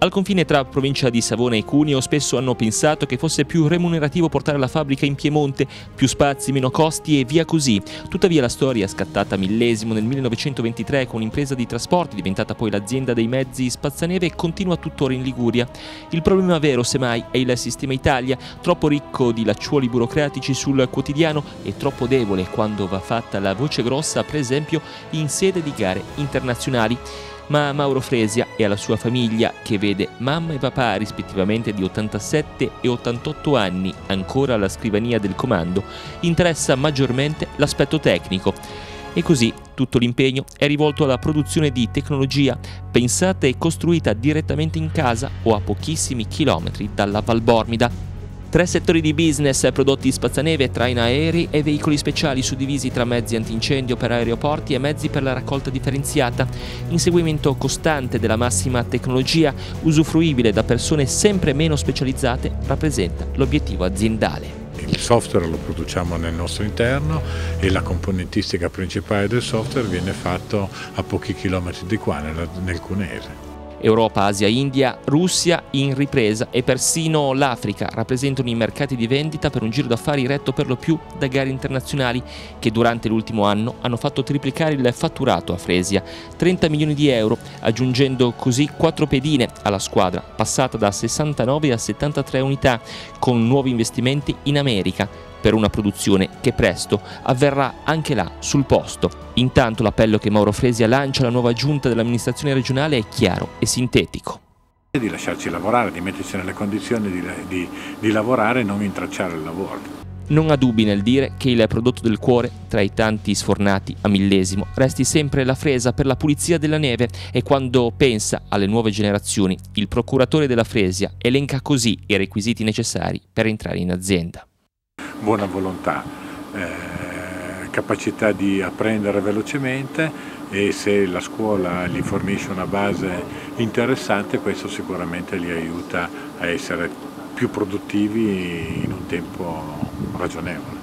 Al confine tra provincia di Savona e Cuneo spesso hanno pensato che fosse più remunerativo portare la fabbrica in Piemonte, più spazi, meno costi e via così. Tuttavia la storia, scattata millesimo nel 1923 con un'impresa di trasporti diventata poi l'azienda dei mezzi Spazzaneve, continua tuttora in Liguria. Il problema vero, semmai, è il sistema Italia, troppo ricco di lacciuoli burocratici sul quotidiano e troppo debole quando va fatta la voce grossa, per esempio, in sede di gare internazionali. Ma Mauro Fresia e alla sua famiglia, che vede mamma e papà rispettivamente di 87 e 88 anni ancora alla scrivania del comando, interessa maggiormente l'aspetto tecnico. E così tutto l'impegno è rivolto alla produzione di tecnologia pensata e costruita direttamente in casa o a pochissimi chilometri dalla Valbormida. 3 settori di business: prodotti Spazzaneve, traina aerei e veicoli speciali suddivisi tra mezzi antincendio per aeroporti e mezzi per la raccolta differenziata. Inseguimento costante della massima tecnologia, usufruibile da persone sempre meno specializzate, rappresenta l'obiettivo aziendale. Il software lo produciamo nel nostro interno e la componentistica principale del software viene fatto a pochi chilometri di qua, nel cuneese. Europa, Asia, India, Russia in ripresa e persino l'Africa rappresentano i mercati di vendita per un giro d'affari retto per lo più da gare internazionali che durante l'ultimo anno hanno fatto triplicare il fatturato a Fresia, 30 milioni di euro, aggiungendo così 4 pedine alla squadra, passata da 69 a 73 unità, con nuovi investimenti in America, per una produzione che presto avverrà anche là, sul posto. Intanto l'appello che Mauro Fresia lancia alla nuova giunta dell'amministrazione regionale è chiaro e sintetico. Di lasciarci lavorare, di metterci nelle condizioni di lavorare e non intralciare il lavoro. Non ha dubbi nel dire che il prodotto del cuore, tra i tanti sfornati a millesimo, resti sempre la fresa per la pulizia della neve, e quando pensa alle nuove generazioni, il procuratore della Fresia elenca così i requisiti necessari per entrare in azienda. Buona volontà, capacità di apprendere velocemente, e se la scuola gli fornisce una base interessante, questo sicuramente li aiuta a essere più produttivi in un tempo ragionevole.